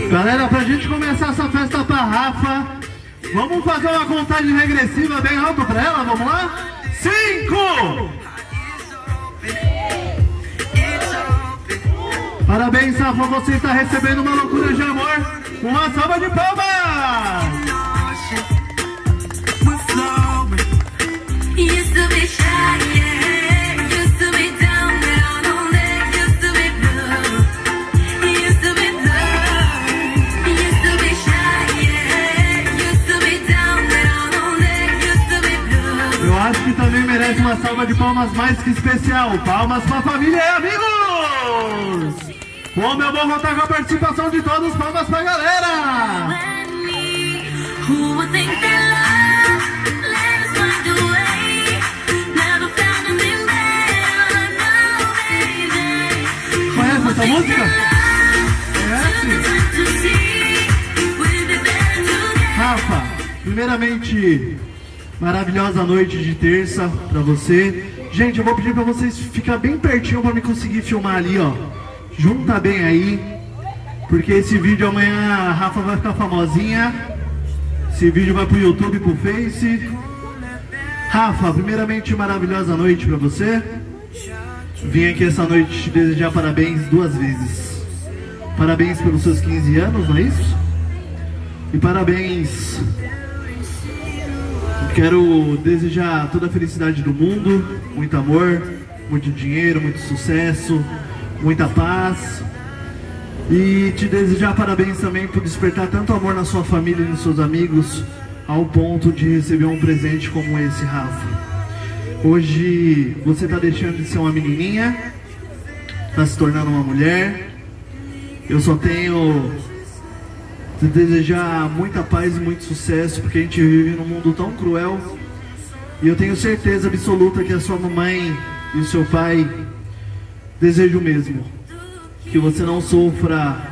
Galera, pra gente começar essa festa pra Rafa, vamos fazer uma contagem regressiva bem alto pra ela, vamos lá? 5! Parabéns, Rafa, você está recebendo uma loucura de amor. Uma salva de palmas! Eu acho que também merece uma salva de palmas mais que especial. Palmas pra família e amigos! Como eu vou contar com a participação de todos, palmas pra galera! Conhece essa música? Conhece? Rafa, primeiramente, maravilhosa noite de terça pra você. Gente, eu vou pedir pra vocês ficar bem pertinho pra me conseguir filmar ali, ó. Junta bem aí, porque esse vídeo amanhã a Rafa vai ficar famosinha. Esse vídeo vai pro YouTube, pro Face. Rafa, primeiramente, maravilhosa noite pra você. Vim aqui essa noite te desejar parabéns 2 vezes. Parabéns pelos seus 15 anos, não é isso? E parabéns. Quero desejar toda a felicidade do mundo, muito amor, muito dinheiro, muito sucesso, muita paz. E te desejar parabéns também por despertar tanto amor na sua família e nos seus amigos, ao ponto de receber um presente como esse, Rafa. Hoje você está deixando de ser uma menininha, está se tornando uma mulher. Eu só tenho te desejar muita paz e muito sucesso, porque a gente vive num mundo tão cruel. E eu tenho certeza absoluta que a sua mamãe e o seu pai desejam o mesmo. Que você não sofra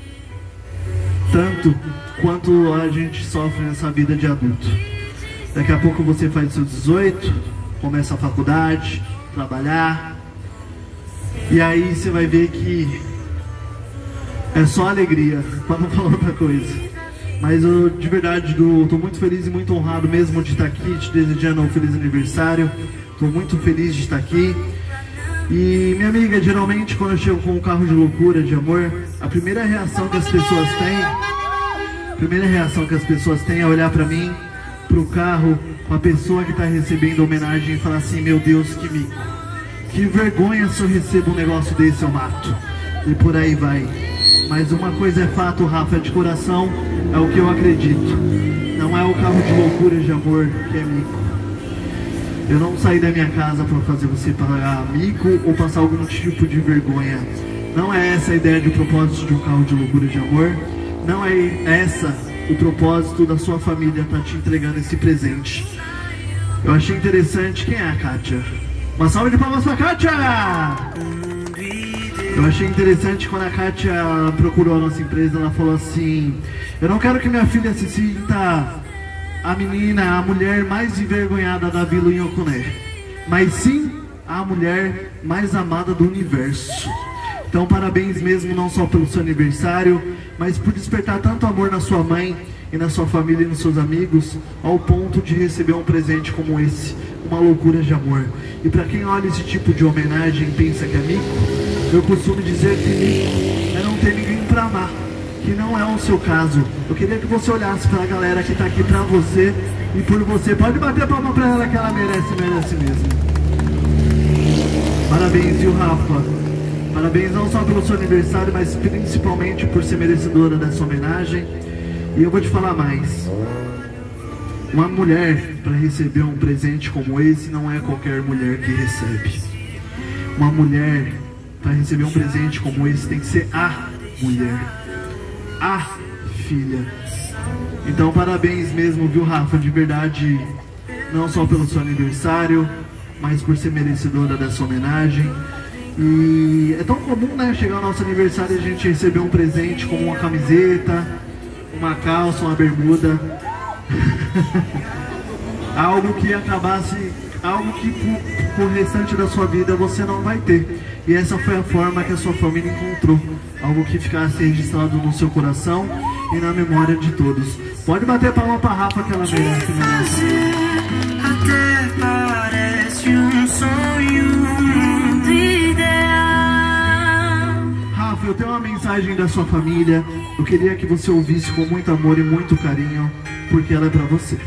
tanto quanto a gente sofre nessa vida de adulto. Daqui a pouco você faz seus 18, começa a faculdade, trabalhar. E aí você vai ver que é só alegria, para não falar outra coisa. Mas eu, de verdade, estou muito feliz e muito honrado mesmo de estar aqui, te desejando um feliz aniversário. Estou muito feliz de estar aqui. E minha amiga, geralmente quando eu chego com um carro de loucura, de amor, a primeira reação que as pessoas têm é olhar pra mim, pro carro, com a pessoa que tá recebendo a homenagem e falar assim: meu Deus, que mico, que vergonha, se eu recebo um negócio desse eu mato. E por aí vai. Mas uma coisa é fato, Rafa, de coração, é o que eu acredito. Não é o carro de loucura, de amor, que é mico. Eu não saí da minha casa para fazer você pagar mico ou passar algum tipo de vergonha. Não é essa a ideia de propósito de um carro de loucura de amor. Não é essa o propósito da sua família estar te entregando esse presente. Eu achei interessante. Quem é a Kátia? Uma salva de palmas pra Kátia! Eu achei interessante quando a Kátia procurou a nossa empresa. Ela falou assim: eu não quero que minha filha se sinta a menina, a mulher mais envergonhada da Vila Inhocuné, mas sim a mulher mais amada do universo. Então parabéns mesmo, não só pelo seu aniversário, mas por despertar tanto amor na sua mãe e na sua família e nos seus amigos, ao ponto de receber um presente como esse, uma loucura de amor. E para quem olha esse tipo de homenagem e pensa que é mico, eu costumo dizer que mico é não ter ninguém para amar, que não é o seu caso. Eu queria que você olhasse para a galera que está aqui para você e por você. Pode bater palma para ela, que ela merece mesmo. Parabéns, viu, Rafa? Parabéns não só pelo seu aniversário, mas principalmente por ser merecedora dessa homenagem. E eu vou te falar mais. Uma mulher, para receber um presente como esse, não é qualquer mulher que recebe. Uma mulher, para receber um presente como esse, tem que ser a mulher, a filha. Então parabéns mesmo, viu, Rafa, de verdade, não só pelo seu aniversário, mas por ser merecedora dessa homenagem. E é tão comum, né, chegar ao nosso aniversário e a gente receber um presente como uma camiseta, uma calça, uma bermuda. Algo que acabasse algo que pro restante da sua vida você não vai ter. E essa foi a forma que a sua família encontrou. Algo que ficasse registrado no seu coração e na memória de todos. Pode bater palma pra Rafa que ela merece, até parece um sonho ideal. Rafa, eu tenho uma mensagem da sua família. Eu queria que você ouvisse com muito amor e muito carinho, porque ela é pra você.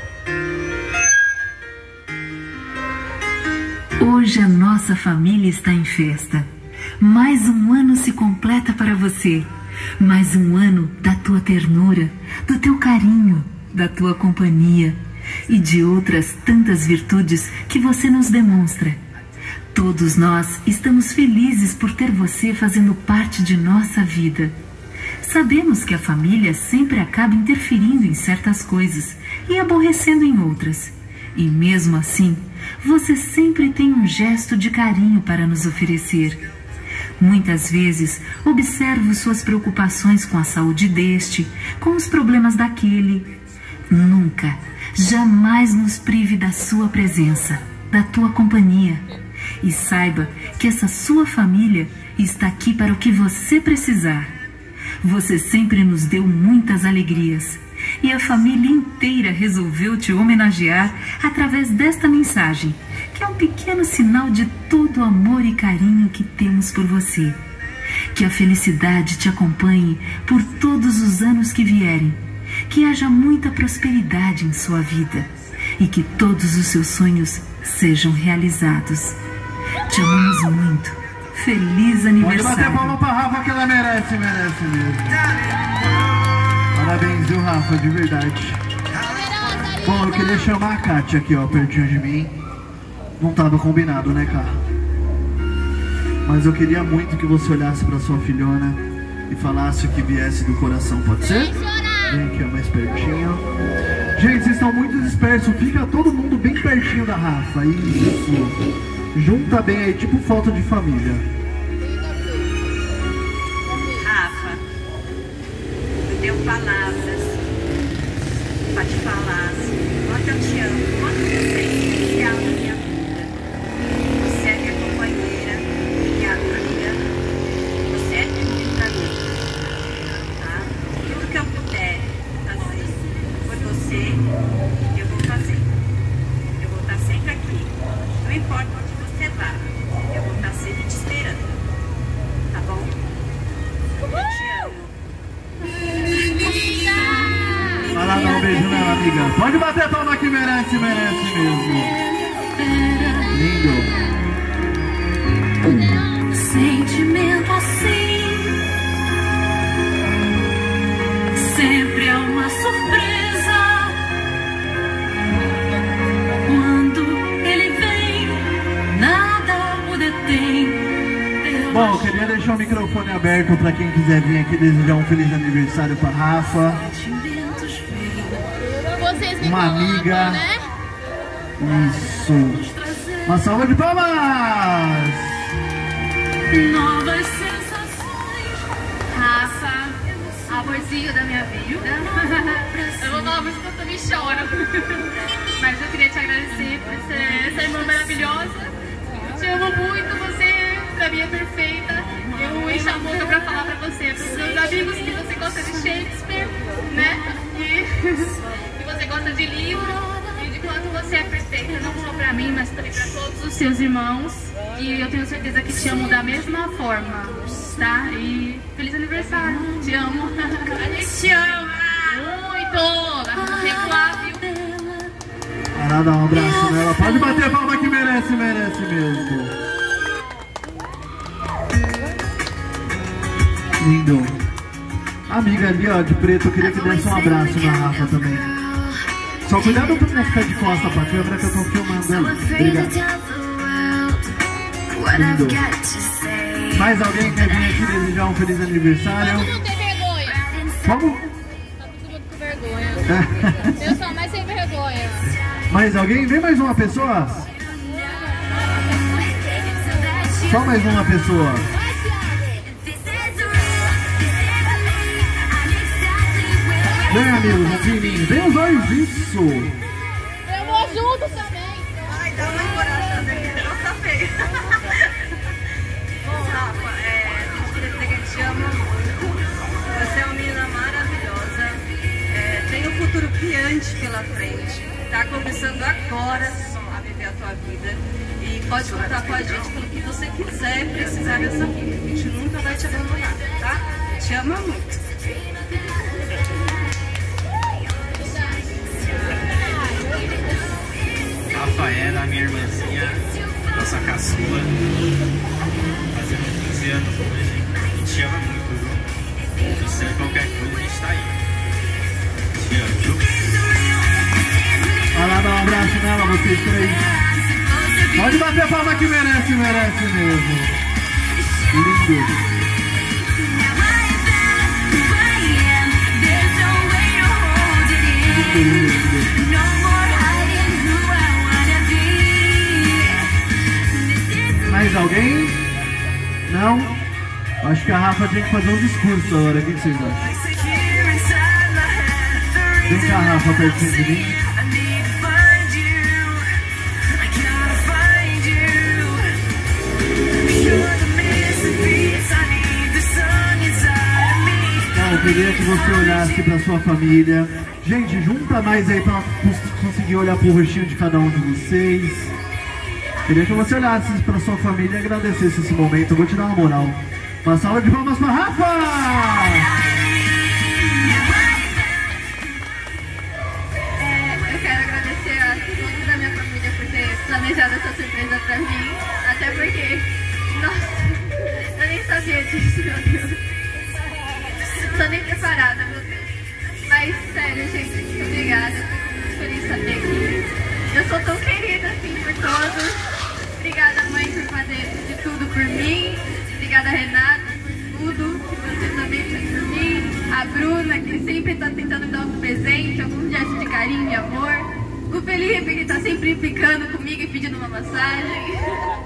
Hoje a nossa família está em festa. Mais um ano se completa para você. Mais um ano da tua ternura, do teu carinho, da tua companhia e de outras tantas virtudes que você nos demonstra. Todos nós estamos felizes por ter você fazendo parte de nossa vida. Sabemos que a família sempre acaba interferindo em certas coisas e aborrecendo em outras. E mesmo assim, você sempre tem um gesto de carinho para nos oferecer. Muitas vezes, observo suas preocupações com a saúde deste, com os problemas daquele. Nunca, jamais nos prive da sua presença, da tua companhia. E saiba que essa sua família está aqui para o que você precisar. Você sempre nos deu muitas alegrias. E a família inteira resolveu te homenagear através desta mensagem, que é um pequeno sinal de todo o amor e carinho que temos por você. Que a felicidade te acompanhe por todos os anos que vierem. Que haja muita prosperidade em sua vida e que todos os seus sonhos sejam realizados. Te amamos muito. Feliz aniversário. Pode bater palma pra Rafa que ela merece mesmo. Parabéns, viu, Rafa, de verdade. Bom, eu queria chamar a Kátia aqui, ó, pertinho de mim. Não tava combinado, né, cara? Mas eu queria muito que você olhasse pra sua filhona e falasse o que viesse do coração, pode ser? Vem aqui, ó, mais pertinho. Gente, vocês estão muito dispersos. Fica todo mundo bem pertinho da Rafa. Isso. Junta bem aí, tipo foto de família. Deu palavras para te falar quanto eu te amo, quanto você é especial na minha vida. Você é minha companheira, minha amiga, você é tudo pra mim, tá? Tudo que eu puder fazer por você, eu vou fazer. Eu vou estar sempre aqui, não importa onde você vá, eu vou estar sempre te esperando, tá bom? Eu te amo. Vai lá dar um beijo nela, amiga. Pode bater palma que merece mesmo. Lindo. Sentimento assim sempre é uma surpresa. Quando ele vem, nada o detém. Bom, eu queria deixar o microfone aberto para quem quiser vir aqui desejar um feliz aniversário para Rafa. Uma amiga. Né? Isso. Uma salva de palmas. Novas sensações. Rafa, amorzinho da minha vida. Eu vou falar muito que eu também choro. Mas eu queria te agradecer por ser essa irmã maravilhosa. Eu te amo muito, você pra mim é perfeita. Eu encho a boca pra falar pra você, pros seus amigos, que você gosta de Shakespeare, né? E você gosta de livro e de quanto você é perfeita, não só pra mim, mas também pra todos os seus irmãos. E eu tenho certeza que te amo da mesma forma, tá? E feliz aniversário, te amo. A gente te ama muito. Vamos recuar, viu? Para dar um abraço nela. Pode bater palma que merece mesmo. Lindo. Amiga ali, ó, de preto, eu queria que desse um abraço na Rafa também. Só cuidado pra não ficar de costa pra câmera que eu tô filmando ali. Obrigado. Lindo. Mais alguém quer vir aqui desejar um feliz aniversário? Todo mundo tem vergonha. Como? Tá todo mundo com vergonha. Eu sou mais sem vergonha. Mais alguém? Vem mais uma pessoa? Só mais uma pessoa. Vem, amigos, um fininho. Vem os dois, isso. Eu vou junto também. Ai, dá uma sei. Bom, Rafa, a gente queria dizer que a gente te ama muito. Você é uma menina maravilhosa. Tem um futuro brilhante pela frente. Tá começando agora a viver a tua vida. E pode contar com a gente pelo que você quiser precisar dessa vida. A gente nunca vai te abandonar, tá? Te ama muito. Rafaela, minha irmãzinha, nossa caçula, fazendo 15 anos hoje. A gente te ama muito, viu? Precisando de qualquer coisa, a gente tá aí. Te amo, viu? Vai lá dar um abraço nela, vocês três. Pode bater palma que merece mesmo. Lindo. Mais alguém? Não? Acho que a Rafa tinha que fazer um discurso agora. O que vocês acham? Vem cá, Rafa, pertinho de mim. Eu queria que você olhasse para sua família. Gente, junta mais aí para conseguir olhar pro rostinho de cada um de vocês. Queria que você olhasse para sua família e agradecesse esse momento. Eu vou te dar uma moral. Uma salva de palmas para Rafa! Eu quero agradecer a todos da minha família por ter planejado essa surpresa pra mim. Até porque, nossa, eu nem sabia disso, meu Deus. Tô nem preparada, meu Deus. Mas, sério, gente, muito obrigada. Fico muito feliz de saber que eu sou tão querida, assim, por todos. Obrigada, mãe, por fazer de tudo por mim. Obrigada, Renata, por tudo que você também fez por mim. A Bruna, que sempre tá tentando me dar um presente, algum gesto de carinho e amor. O Felipe, que tá sempre implicando comigo e pedindo uma massagem.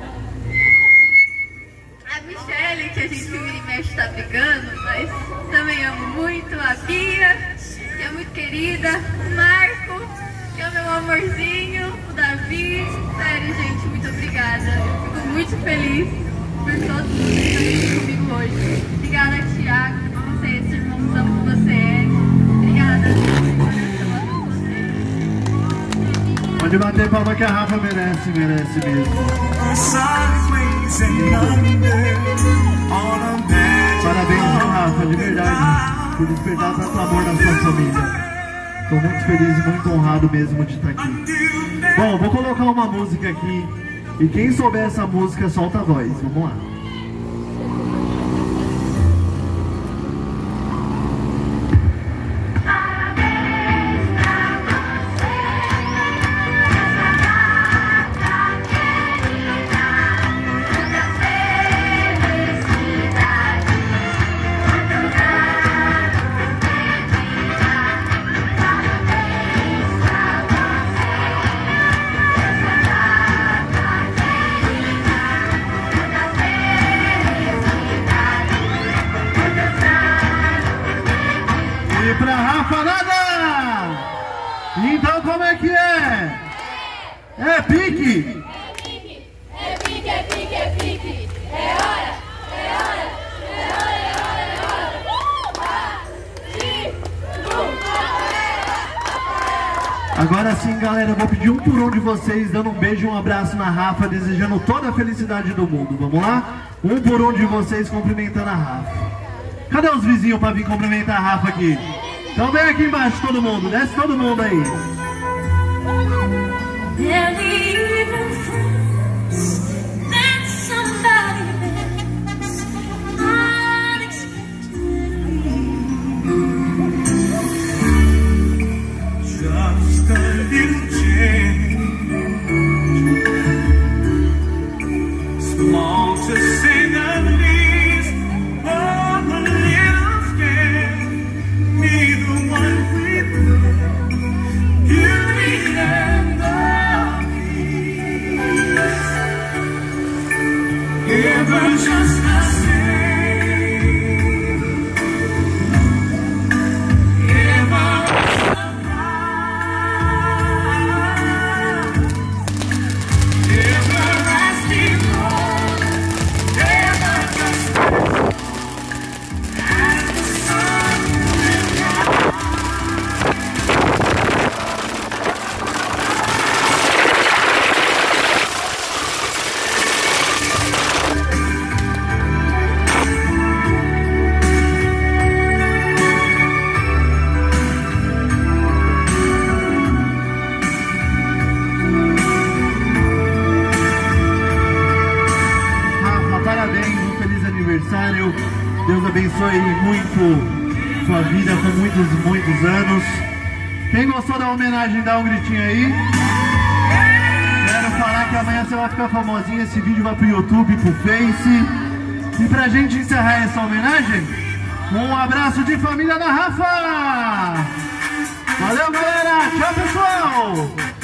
A Michelle, que a gente vira e mexe tá brigando, mas também amo muito. A Bia, que é muito querida. O Marco, que é o meu amorzinho. O Davi. Sério, gente, muito obrigada. Eu fico muito feliz por todos vocês que estão aqui comigo hoje. Obrigada, Thiago, por você, esse irmãozão que você é. Obrigada, gente. Pode bater palma que a Rafa merece mesmo. Parabéns, Rafa, de verdade, por despertar tanto amor na sua família. Estou muito feliz e muito honrado mesmo de estar aqui. Bom, vou colocar uma música aqui. E quem souber essa música, solta a voz. Vamos lá. Pra Rafa nada! Então como é que é? É pique? É pique, é pique, é pique. É hora, é hora, é hora, é hora. Agora sim, galera, eu vou pedir um por um de vocês, dando um beijo e um abraço na Rafa, desejando toda a felicidade do mundo. Vamos lá? Um por um de vocês cumprimentando a Rafa. Cadê os vizinhos pra vir cumprimentar a Rafa aqui? Então vem aqui embaixo todo mundo, desce todo mundo aí. Just a little change, small to say the least, but a little scared. Neither one with beauty and the beast. abençoe muito sua vida com muitos anos. Quem gostou da homenagem, dá um gritinho aí. Quero falar que amanhã você vai ficar famosinha. Esse vídeo vai pro YouTube, pro Face. E pra gente encerrar essa homenagem, um abraço de família da Rafa. Valeu, galera. Tchau, pessoal.